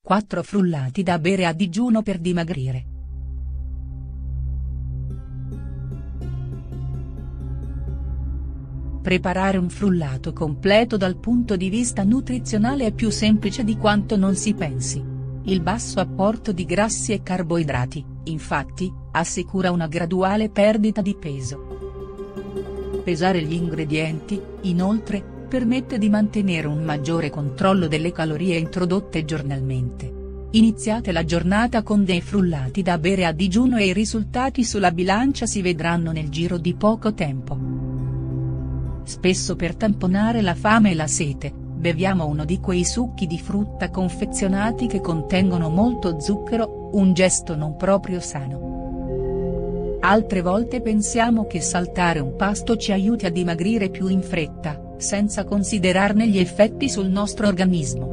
4 frullati da bere a digiuno per dimagrire. Preparare un frullato completo dal punto di vista nutrizionale è più semplice di quanto non si pensi. Il basso apporto di grassi e carboidrati, infatti, assicura una graduale perdita di peso. Pesare gli ingredienti, inoltre, permette di mantenere un maggiore controllo delle calorie introdotte giornalmente. Iniziate la giornata con dei frullati da bere a digiuno e i risultati sulla bilancia si vedranno nel giro di poco tempo. Spesso per tamponare la fame e la sete, beviamo uno di quei succhi di frutta confezionati che contengono molto zucchero, un gesto non proprio sano. Altre volte pensiamo che saltare un pasto ci aiuti a dimagrire più in fretta, senza considerarne gli effetti sul nostro organismo.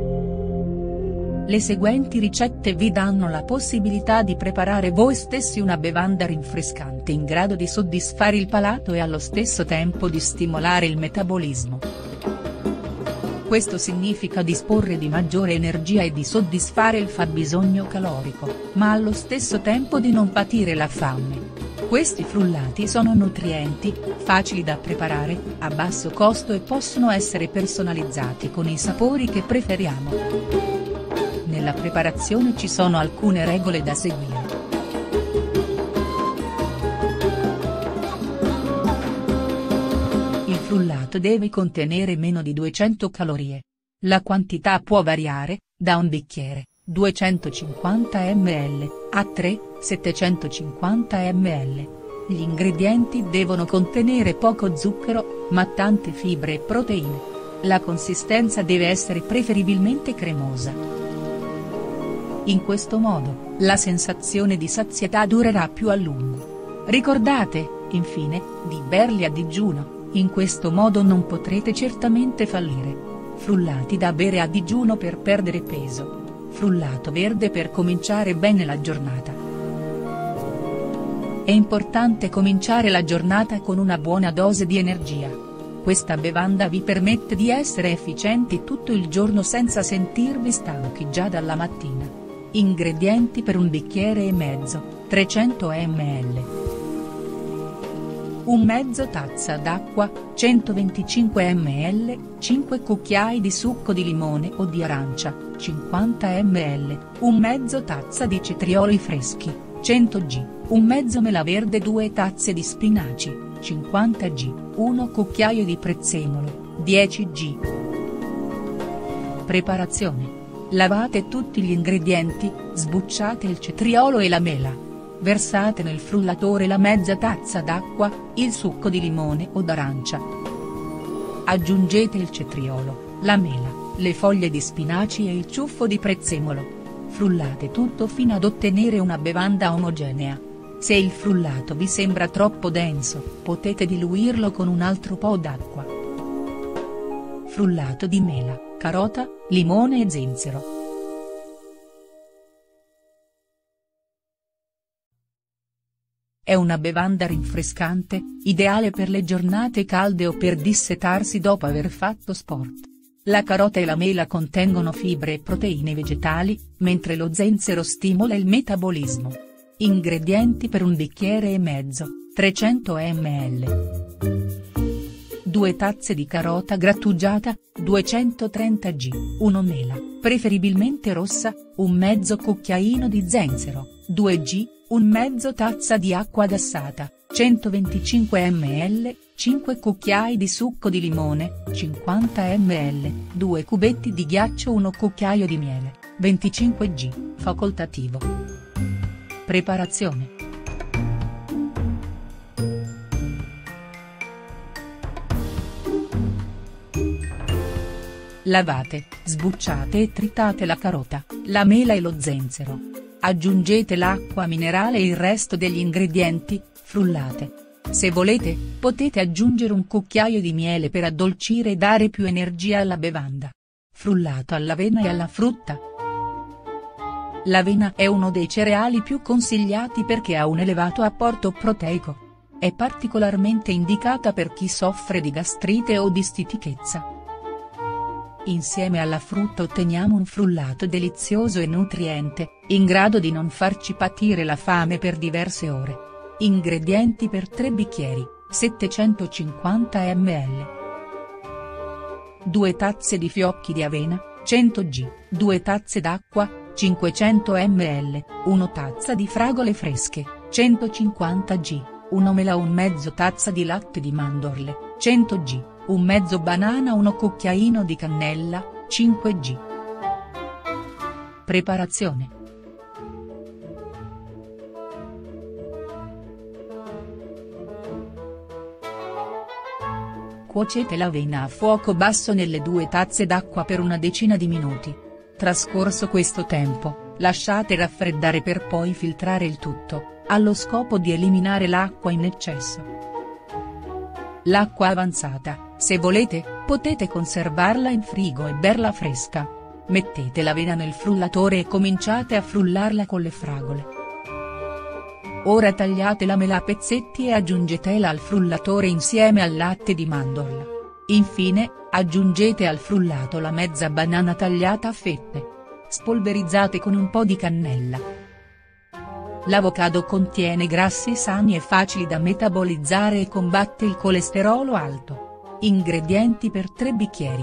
Le seguenti ricette vi danno la possibilità di preparare voi stessi una bevanda rinfrescante in grado di soddisfare il palato e allo stesso tempo di stimolare il metabolismo. Questo significa disporre di maggiore energia e di soddisfare il fabbisogno calorico, ma allo stesso tempo di non patire la fame. Questi frullati sono nutrienti, facili da preparare, a basso costo e possono essere personalizzati con i sapori che preferiamo. Nella preparazione ci sono alcune regole da seguire. Il frullato deve contenere meno di 200 calorie. La quantità può variare, da un bicchiere, 250 ml, a 3, 750 ml. Gli ingredienti devono contenere poco zucchero, ma tante fibre e proteine. La consistenza deve essere preferibilmente cremosa. In questo modo, la sensazione di sazietà durerà più a lungo. Ricordate, infine, di berli a digiuno, in questo modo non potrete certamente fallire. Frullati da bere a digiuno per perdere peso. Frullato verde per cominciare bene la giornata. È importante cominciare la giornata con una buona dose di energia. Questa bevanda vi permette di essere efficienti tutto il giorno senza sentirvi stanchi già dalla mattina. Ingredienti per 1,5 bicchieri, 300 ml. 1 mezzo tazza d'acqua, 125 ml, 5 cucchiai di succo di limone o di arancia, 50 ml, 1 mezzo tazza di cetrioli freschi, 100 g, 1 mezzo mela verde, 2 tazze di spinaci, 50 g, 1 cucchiaio di prezzemolo, 10 g. Preparazione. Lavate tutti gli ingredienti, sbucciate il cetriolo e la mela. Versate nel frullatore la mezza tazza d'acqua, il succo di limone o d'arancia. Aggiungete il cetriolo, la mela, le foglie di spinaci e il ciuffo di prezzemolo. Frullate tutto fino ad ottenere una bevanda omogenea. Se il frullato vi sembra troppo denso, potete diluirlo con un altro po' d'acqua. Frullato di mela, carota, limone e zenzero. È una bevanda rinfrescante, ideale per le giornate calde o per dissetarsi dopo aver fatto sport. La carota e la mela contengono fibre e proteine vegetali, mentre lo zenzero stimola il metabolismo. Ingredienti per 1,5 bicchieri, 300 ml. 2 tazze di carota grattugiata, 230 g, 1 mela, preferibilmente rossa, un mezzo cucchiaino di zenzero, 2 g, un mezzo tazza di acqua gassata, 125 ml, 5 cucchiai di succo di limone, 50 ml, 2 cubetti di ghiaccio, 1 cucchiaio di miele, 25 g, facoltativo. Preparazione. Lavate, sbucciate e tritate la carota, la mela e lo zenzero. Aggiungete l'acqua minerale e il resto degli ingredienti, frullate. Se volete, potete aggiungere un cucchiaio di miele per addolcire e dare più energia alla bevanda. Frullato all'avena e alla frutta. L'avena è uno dei cereali più consigliati perché ha un elevato apporto proteico. È particolarmente indicata per chi soffre di gastrite o di stitichezza. Insieme alla frutta otteniamo un frullato delizioso e nutriente, in grado di non farci patire la fame per diverse ore. Ingredienti per 3 bicchieri, 750 ml. 2 tazze di fiocchi di avena, 100 g, 2 tazze d'acqua, 500 ml, 1 tazza di fragole fresche, 150 g, 1 mela, 1 mezzo tazza di latte di mandorle, 100 g, 1 mezzo banana, 1 cucchiaino di cannella, 5 g. Preparazione. Cuocete l'avena a fuoco basso nelle 2 tazze d'acqua per una decina di minuti. Trascorso questo tempo, lasciate raffreddare per poi filtrare il tutto, allo scopo di eliminare l'acqua in eccesso. L'acqua avanzata, se volete, potete conservarla in frigo e berla fresca. Mettete l'avena nel frullatore e cominciate a frullarla con le fragole. Ora tagliate la mela a pezzetti e aggiungetela al frullatore insieme al latte di mandorla. Infine, aggiungete al frullato la mezza banana tagliata a fette. Spolverizzate con un po' di cannella. L'avocado contiene grassi sani e facili da metabolizzare e combatte il colesterolo alto. Ingredienti per 3 bicchieri.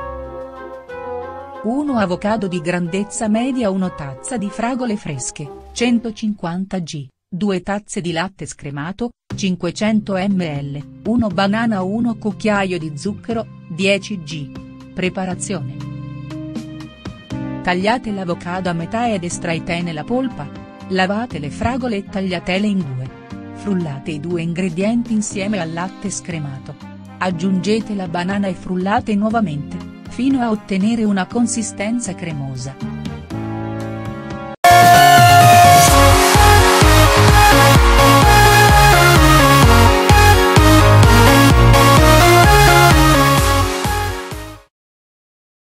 1 avocado di grandezza media, 1 tazza di fragole fresche, 150 g. 2 tazze di latte scremato, 500 ml, 1 banana, 1 cucchiaio di zucchero, 10 g. Preparazione. Tagliate l'avocado a metà ed estraetene la polpa. Lavate le fragole e tagliatele in 2. Frullate i 2 ingredienti insieme al latte scremato. Aggiungete la banana e frullate nuovamente, fino a ottenere una consistenza cremosa.